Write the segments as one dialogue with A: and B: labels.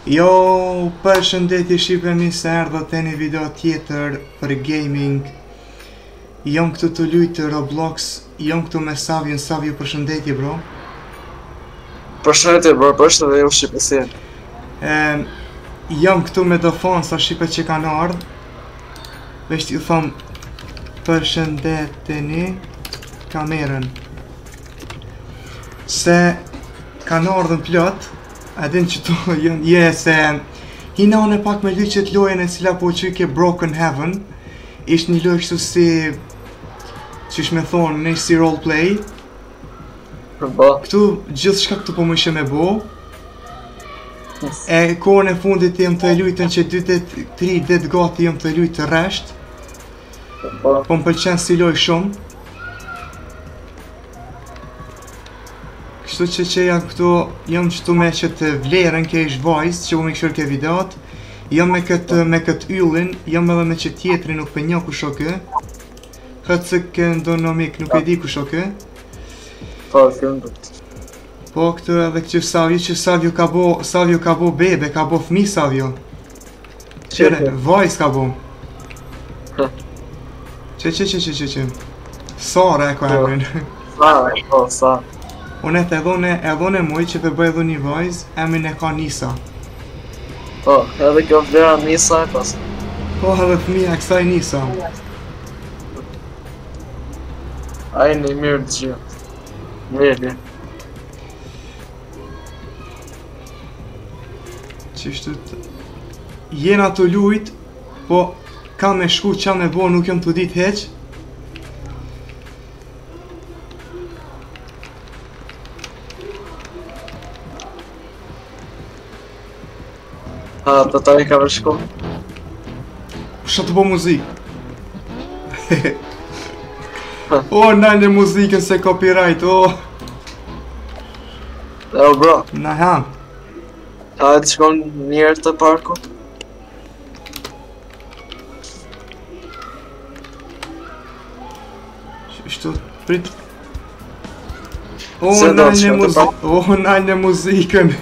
A: Jo, përshëndetje shqipemi se erdhët e një video tjetër për gaming. Jom këtu të luajtë Roblox, jom këtu me Savio. Savio, përshëndetje bro.
B: Përshëndetje bro, përshëndetje u shqipësi.
A: Jom këtu me dofonsa shqipe që kanë ardhë. Veç t'ju thom përshëndeteni kamerën. Se kanë ardhën plot. A din që tu se hina unë pak me lyqet lojën e cila po që ke Broken Heaven. Ishtë një lojë kështu si qysh me thonë, në si roleplay. Këtu gjithë shka këtu po më ishe me bo. E kohën e fundit jem të lujtën që 2-3 det gati jem të lujtë të resht. Po më pëlqen si lojë shumë. Kështu që jam këtu, jam qëtu me që të vlerën ke ish voice që po me këshur ke videot. Jam me këtë yllin, jam edhe me që tjetëri nuk për një ku shokë. Këtë se ke ndonë në mik, nuk e di ku shokë.
B: Po, këndët.
A: Po këtë edhe këtë Savio ka bo bebe, ka bo fmi Savio. Qere, voice ka bo. Që. Sara e ko emrin.
B: Sa.
A: Unë e të edhone muj që për bëj edhe një voice, emrin e ka Nisa.
B: Po, edhe kjo vlera Nisa e pas.
A: Po, edhe fëmija kësaj Nisa.
B: Ajni mirë të gjithë. Mirë.
A: Qishtu të... Jena të lujt, po ka me shku qa me bo nuk jom të dit heq.
B: Ha, të ta i ka vërshku.
A: Shë të bo muzik. O, nalë muzikën se copyright, o.
B: O bro.
A: Na ha.
B: Ha, e të shkon njerë të parku.
A: Shtu, prit. O, nalë muzikën.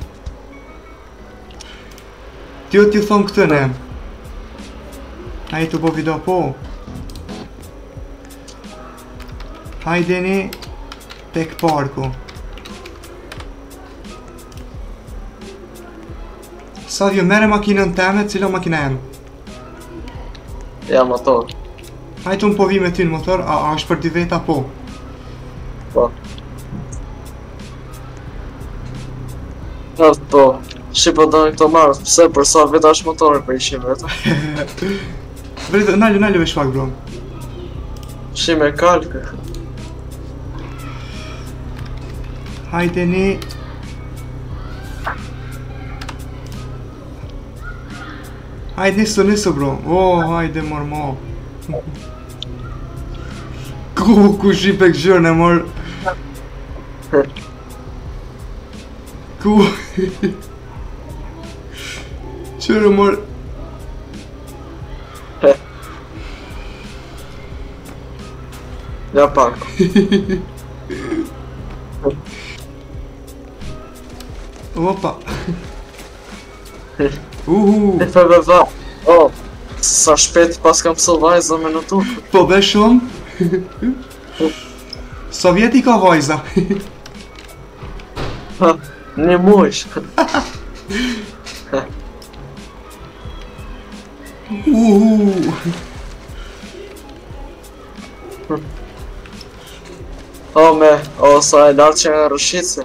A: T'ju thom këtë ne. Hajde të bo video po. Hajdeni tek parku. Savio, mere makinën teme, cilo makina jem?
B: Ja, motor.
A: Hajde unë po vi me ty në motor, a është për dy veta po?
B: Po. Po. Shqipo do në këto marrë, pëse për sa veta është motorë për ishim vetë.
A: Vrejtë, nalë vesh pak bro.
B: Shqim e kalkë.
A: Hajdeni. Hajde nisu bro. O, hajde mormo. Ku shqipe këgjërën e mor. Ku. Qërë mor.
B: Ja parku.
A: Opa.
B: E feve. O, sa shpet pas kam pësë vajza me në tukë.
A: Po be shumë. Sovjeti ka vajza.
B: Një mujsh. O, sa e lartë që nga rëshitëse.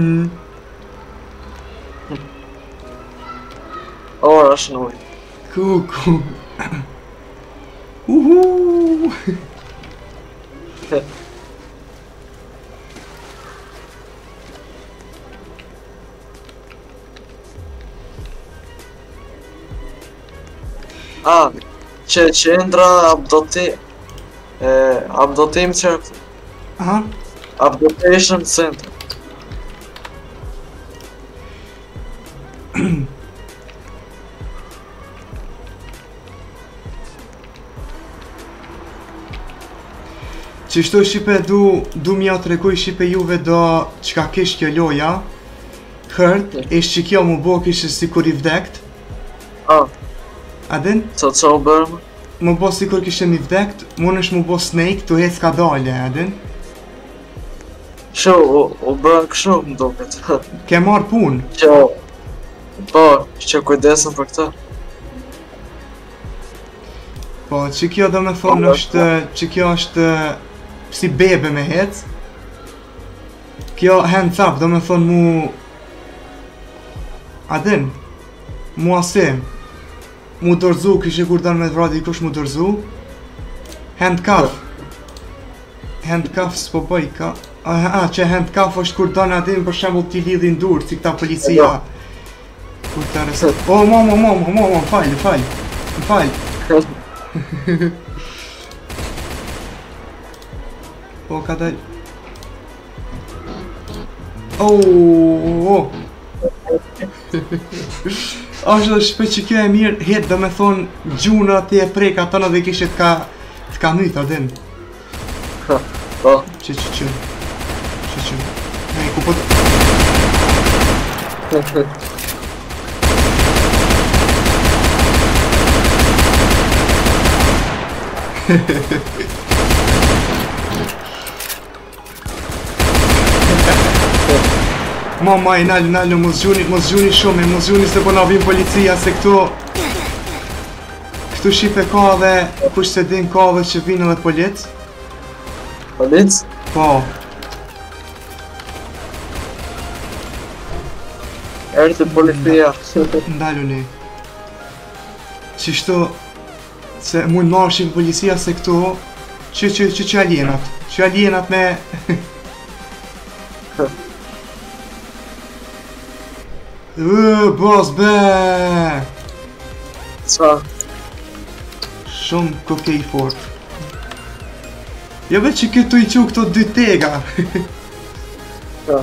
B: Ora është në ujë.
A: Ku.
B: Që qendra abdotim që...
A: Aha.
B: Abdotation Center.
A: Qështu shqipe du mja të rekuj shqipe juve do qka kish kjo loja. hërt, ish që kjo mu bo kishë sikur i vdekt. A din?
B: Co u bërë?
A: Mu bo sikur kishë i vdekt, mun është mu bo Snake, tu hec ka dalje, a din?
B: Sho, u bërë kështu më duket.
A: Ke marrë punë.
B: Po, që kujdesën për këta.
A: Po, që kjo do me thonë është, që kjo është si bebe me hec. Kjo hands up, do me thonë mu... A din? Mu asim. Mu dorzu, kishe kur dërë me vradi kush mu dorzu. Handcuff. Handcuff s'po bëj ka... që handcuff është kur dërë adin për shembull t'i lidhin dur, si këta policia. Kur të reset... O, mo, falj. O, ka dal... Ashtë dhe shpej që kjo e mirë, hetë dhe me thonë gjuna ti e preka tëna dhe kishe t'ka myta din.
B: Po.
A: Që. Hej, ku po Mama i nalë, mos gjuni shumë, mos gjuni se po na vim policia se këtu shipe ka dhe kush se din ka dhe që vinë edhe polic.
B: Polic?
A: Po.
B: Erë të policia.
A: Ndaluni. Qishtu, se mund marshin policia se këtu, që alienat me... Boss be!
B: Qa?
A: Shumë kokej fort. Jo veç që këtu i qu këto dy tega.
B: Qa?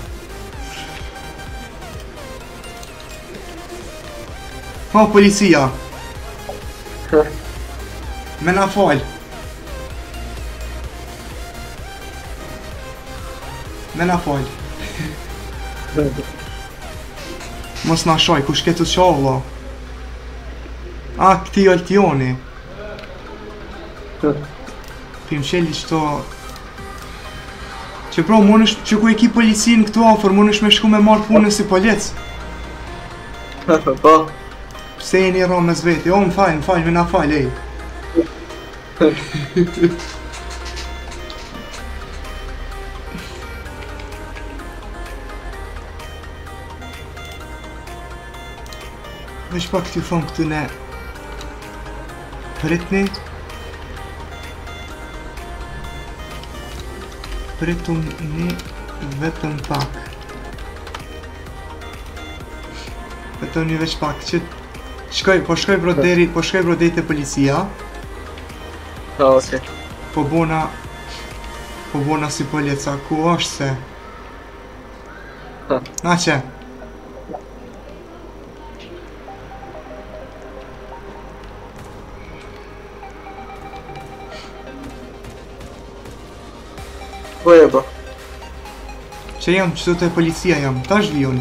A: Ha, policia. Me na fal. Mos na shoj, kush ke të qovla? A, këti Altioni. Pim qeli qëto... Që pro, mon është që ku e ki policin këtu afer, mon është me shku me marrë punën si polic.
B: Po.
A: Pse e një ra me zveti? O, më falj, me na falj, ej. Veç pak t'ju thonë këtu ne... Pritni... Prituni vetëm pak. Vetëm veç pak që... Po shkoj broderi te policia.
B: Okej.
A: Po bona si polica, ku është se? Na që?
B: Po e bro.
A: Që jam, qëtu të policia jam, tash vion.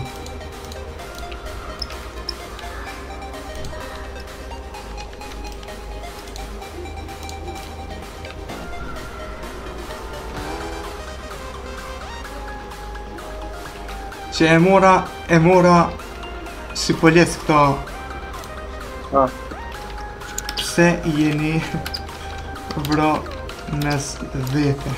A: Që e mora si polic këta. Pse jeni vro mes vete.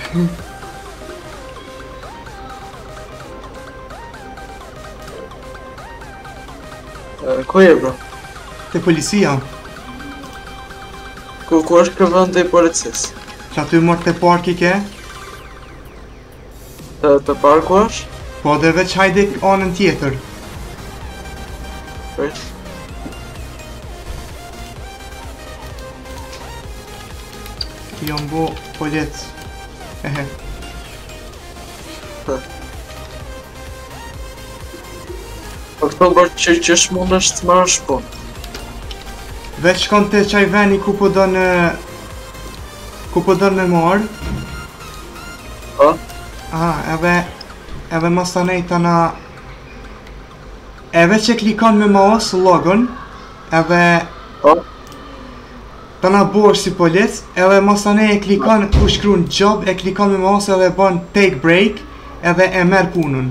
B: Ku e bro?
A: Te policia.
B: Ku është kë vend e policis?
A: Që aty mërë te parki ke?
B: Të parku është?
A: Po dhe veç hajde anën tjetër.
B: Veç?
A: Jom bo polic. Ehe.
B: Po këto bërë që shmund është të marrë shpun.
A: Veç shkon të qaj veni ku po do në marrë.
B: Po?
A: Aha, edhe mos të nejta na... edhe që klikon me mouse logon, edhe
B: Po,
A: ta na bosh si polic, edhe mosane e klikon ku shkruan job, e klikon me mouse edhe bën take break, edhe e merr punën.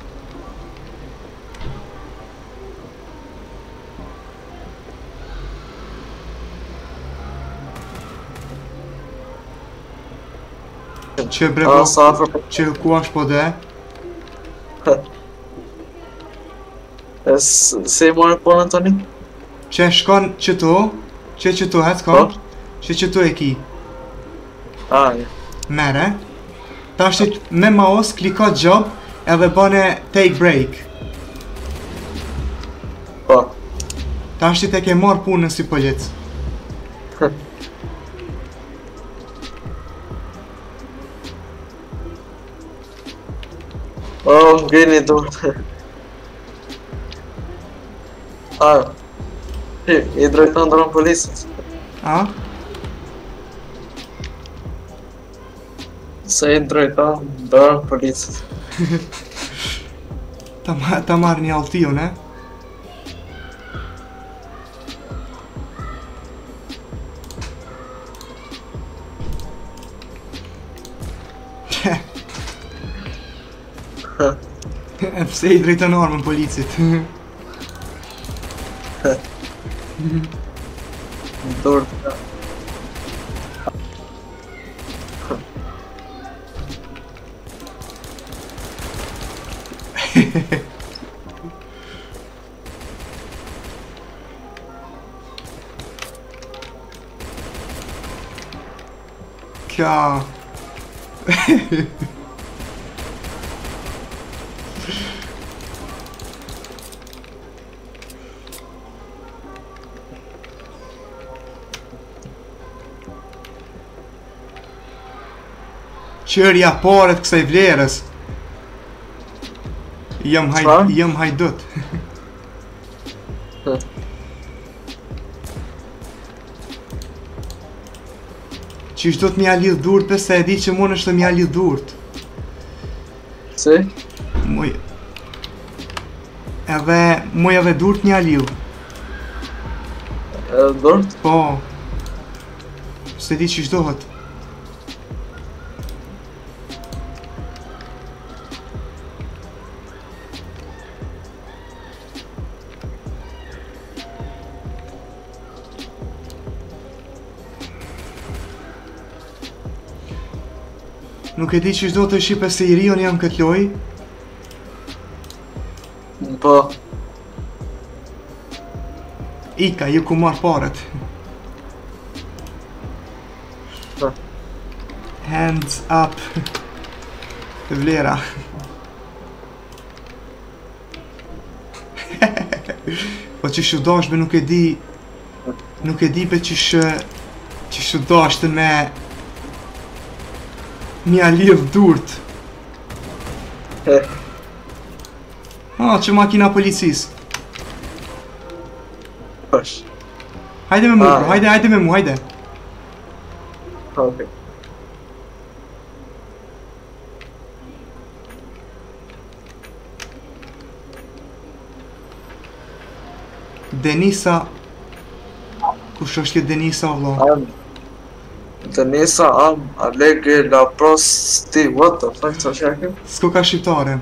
A: Që bre
B: a, sa afër.
A: që ku është po dhe?
B: Se i morë punën tani?
A: Që shkon qëto, që qëto het
B: Po?
A: ka, që qëto e ki,
B: A, ja.
A: mere. Ta është me mouse, kliko job, edhe bane take break.
B: Po.
A: Ta është te ke marrë punën si polic.
B: O, ngreni dorë. A, i drejton dorën polisit.
A: A?
B: Se i drejton dorën polisit.
A: Ta marrë një altion, e? E pse i drejton armën policit?
B: Dorë.
A: Kja... Qërja paret kësaj vlerës. Jam hajdut. Qish do t'mja lidh durt, pse e di që mon është të mja lidh durt.
B: Si?
A: Muj... edhe durt mja lidh.
B: Dorë?
A: Po... Se di qish dohet. Nuk e di qish do të shipe se i rion jam këtë loj.
B: Po.
A: Ika, ju ku marr paret.
B: Po.
A: Hands up. Të vlera. Po qish u dashme nuk e di. Nuk e di pe qish u dashtën me mja lidh durt. Që makina policis.
B: Pash.
A: Hajde me mu, bro, hajde me mu, hajde.
B: Okej.
A: Denisa. Kush është kjo Denisa, valla?
B: Denisa Allegri la prosti, what the fuck, sa shakë?
A: S'ko ka shqiptare.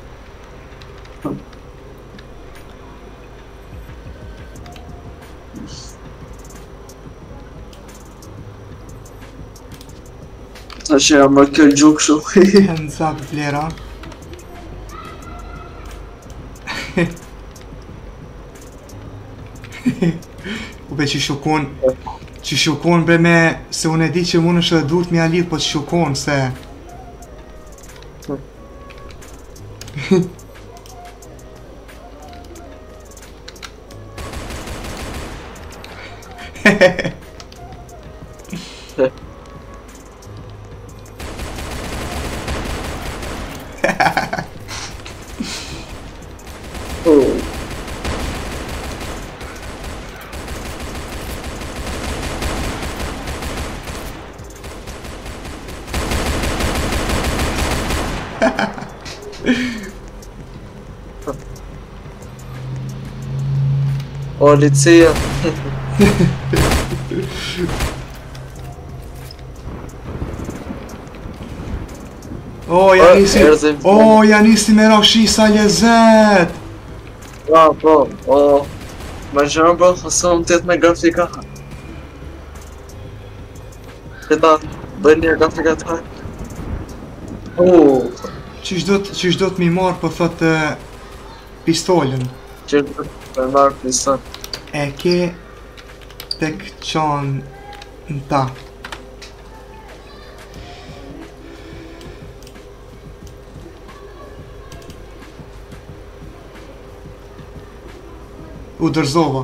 B: Sa që jam më kjo gjukë shumë.
A: Hands up, vlera. U be që shukon bre me, se unë e di që mund është edhe durt me lidh, po që shukon se...
B: Policia.
A: Ja nisi me rashi sa lezet!
B: Po. Ma gjëra bro, se unë tjetë me grafika. Tjeta, bëjnë një grafika të hajt.
A: Qysh do t'mi marrë po thot pistolin?
B: Qysh do t'mi marrë pistol?
A: E ke tek qanë në ta. U dërzova.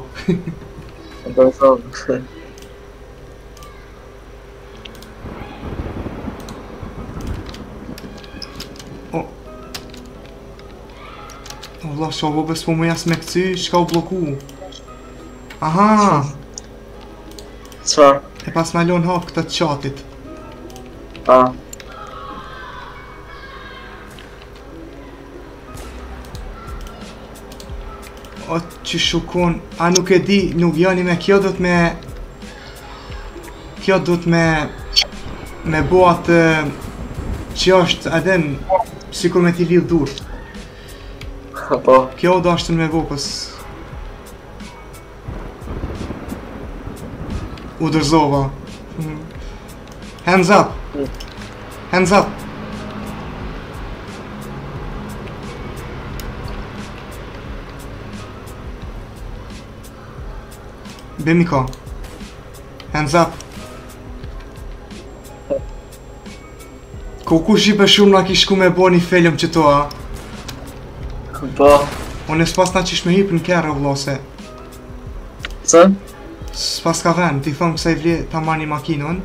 A: Allah, qa bobes po mu jas me këcy, shka u bloku? Aha!
B: Qfar?
A: E pas me lon hap këtë të qatit. O, që shukon, a nuk e di, nuk jani me kjo do t'me... Kjo do t'me... Me bo atë... Që është edhen... Sikur me t'i lidh dur.
B: Po.
A: Kjo do është me bo, pës... U dërzova. Hands up! Hands up! Bemi ka. Hands up. Ku shipe shumë na ki shku me bo një film që to, a?
B: Po.
A: Unë s'pas na qish me hip në kera vlose.
B: Se?
A: S'pas ka ven, ti thëmë kësa i vle ta marrë një makinon.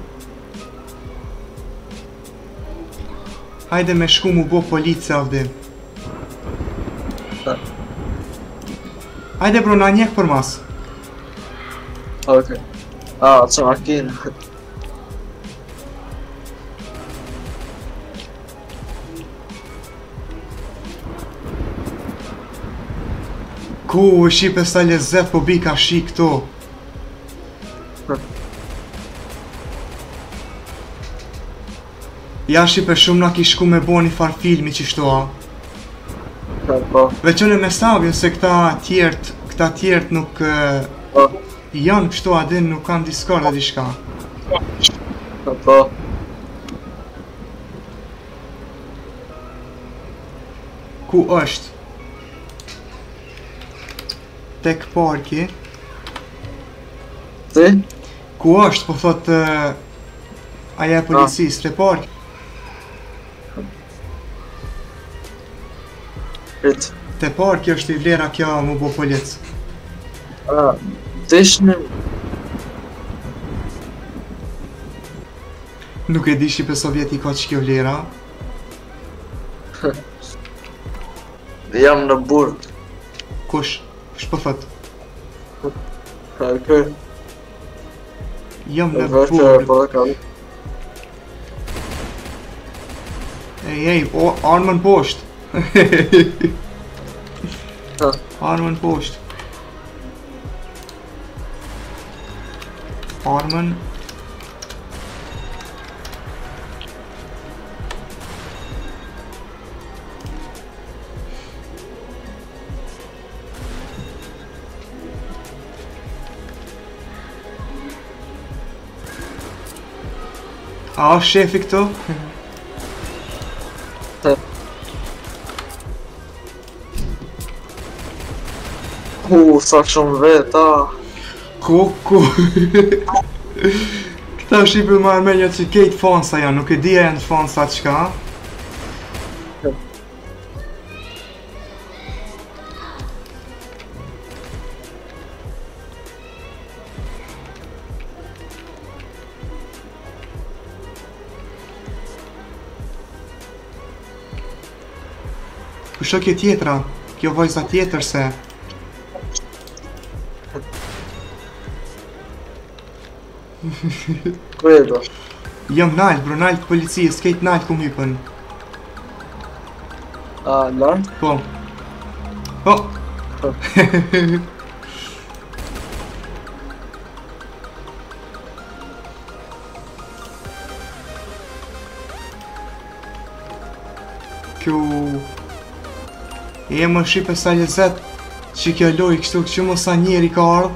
A: Hajde me shku mu bo police avdi. Hajde bro, na njek për mas.
B: Okej. Që makinë.
A: Ku e shipe sa lezet po bika shi këto. Ja shipe shumë na ki shku me bo një far filmi qishto, a?
B: Po.
A: Veqone me sabjën se këta tjert nuk... Janë kështu adin nuk kanë Discord dhe diçka.
B: Po.
A: Ku është? Tek parki.
B: Ti?
A: Ku është, po thot... Aja e policisë, te parki.
B: Prit.
A: Te parki është i vlera kjo mu bo polic.
B: Ti ishë një...
A: Nuk e di Shqipe Sovjeti ka që kjo vlera.
B: Jam në burg.
A: Kush? Kush po thot?
B: Kërë.
A: Jam në
B: Vërte
A: burg.
B: po dhe kam.
A: Ej, armën posht. Armën posht. Armën. A është shefi këto?
B: Sa shumë veta.
A: Ku? Këta shqipe më armenja që kejtë fansa janë, nuk e dhja janë fansa qka. Kusho kjo tjetra, kjo vajza tjetër se...
B: Kredo.
A: Jam nalt, bro, nalt policia, s'kejt nalt ku mypën.
B: Lartë?
A: Po. Po. Kjo... E më shipe sa lezet që kjo loj kështu që më sa njeri ka ardh.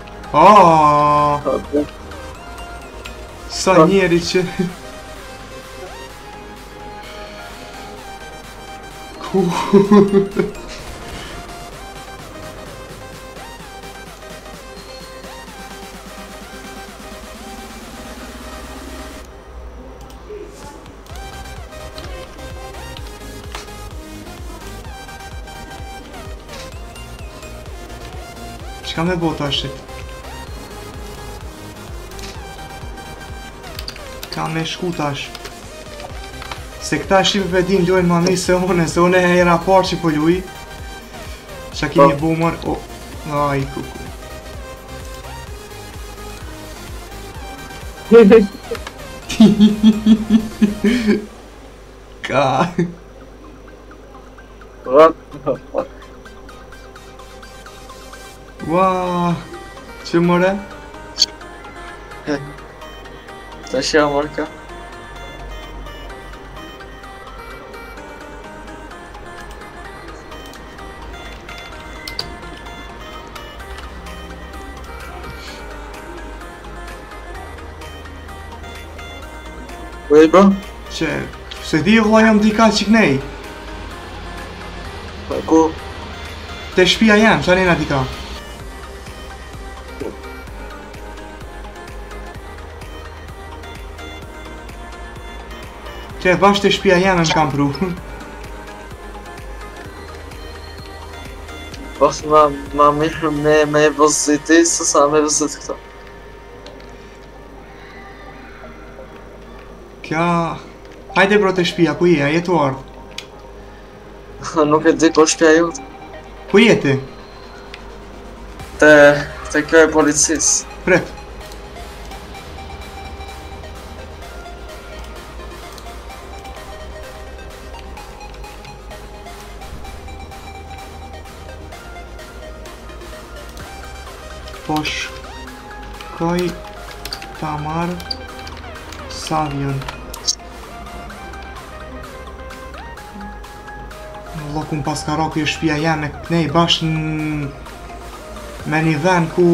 A: Sa njeri që... Ku... Qka me bota është? Ka me shku tash. Se këta shqipe din lojnë ma mi se one e era par që po luj. Qa kini bumër, o... Aj, kuku. Ka... Ua, që mëre?
B: Ta shja mërë ka. Ujë bro?
A: Që... Se di vla jam dika që knej.
B: Ku?
A: Te shpia jam, qa nena dika? Që bashkë të shpia jam e më kam pru.
B: Pas ma mirë me vëziti se sa me vëzit këta.
A: Kja... Hajde bro të shpia, ku je, a jetu ardh?
B: Nuk e di ku shpia jote.
A: Ku je ti?
B: Te kjo e policis.
A: Pret. Po shkoj ta marr Savion. Allah ku m'pas ka ra kjo shpia jeme kënej bashkë me një ven ku...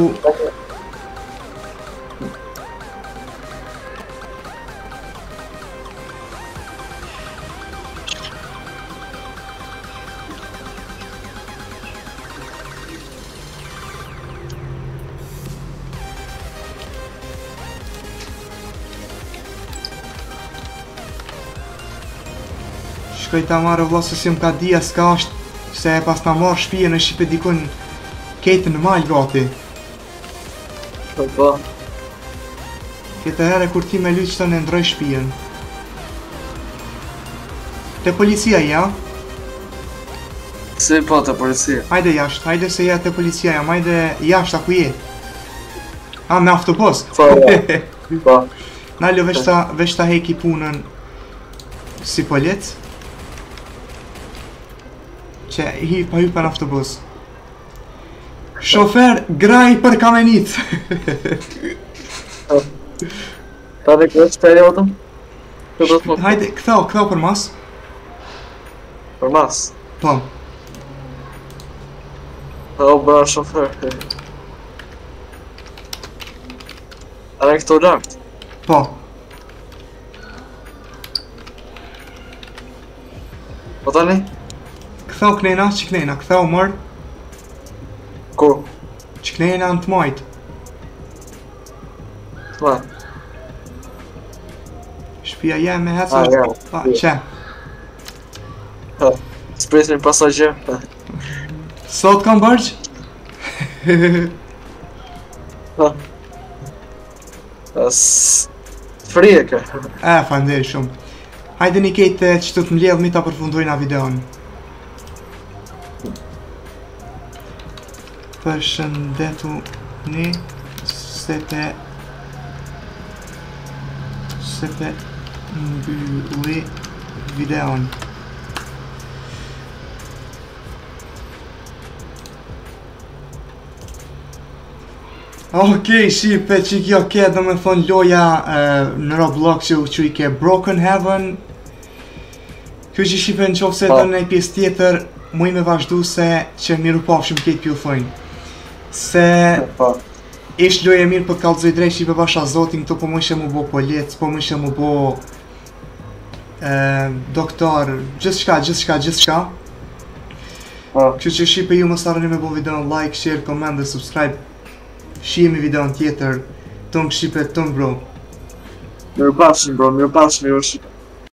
A: Shkoj ta marrë vla se si m'ka dhja s'ka është se pas ta marrë shpije në Shqipe dikun kejtë në malë gati.
B: Po.
A: Këtë herë kur ti me lyqë të në ndroj shpijen. Te policia ja?
B: Si po te policia?
A: Hajde jashtë, hajde se ja te policia jam, hajde jashtë a ku je? A, me autobus?
B: Po, po.
A: Naljo veç ta heki punën si polic. Që pa hy për autobus. Shofer, graj për kamenit!
B: Ta dhe këtë shpej jotëm?
A: Hajde, këthau për mas.
B: Për mas?
A: Po.
B: O, bra shofer. A në këto lart?
A: Po.
B: Po tani?
A: Këthau knena, që knena, këthau mërë.
B: Ku?
A: Që knena në të majtë.
B: Të ma?
A: Shpia jeme, hecë është... Pa, që?
B: S'presni pasajgjer.
A: Sot kam bërgjë?
B: Frije ke.
A: Falënderit shumë. Hajde një kejtë që të mbledh mi ta përfundojna videon. Përshëndetu një se pe mbylli videon. Okej, shipe që kjo ke dhe me thonë loja në Roblox që i ke Broken Heaven. Kjo që shipe në qofë se
B: Po.
A: edhe në një pjesë tjetër, mu i me vazhdu se që miru pafshim këtë pjullëthojnë. Se
B: Po.
A: ish loje mirë për kallëzoj drejt shipe basha zotin, këto po më ishe mu bo polic, po më ishe mu bo doktor, gjithçka.
B: Po.
A: Kështu që shipe ju mos harroni me bo videon like, share, comment dhe subscribe. Shihemi videon tjetër, tëng shipe, tëng bro.
B: Mirupafshim bro, mirupafshim Joshi.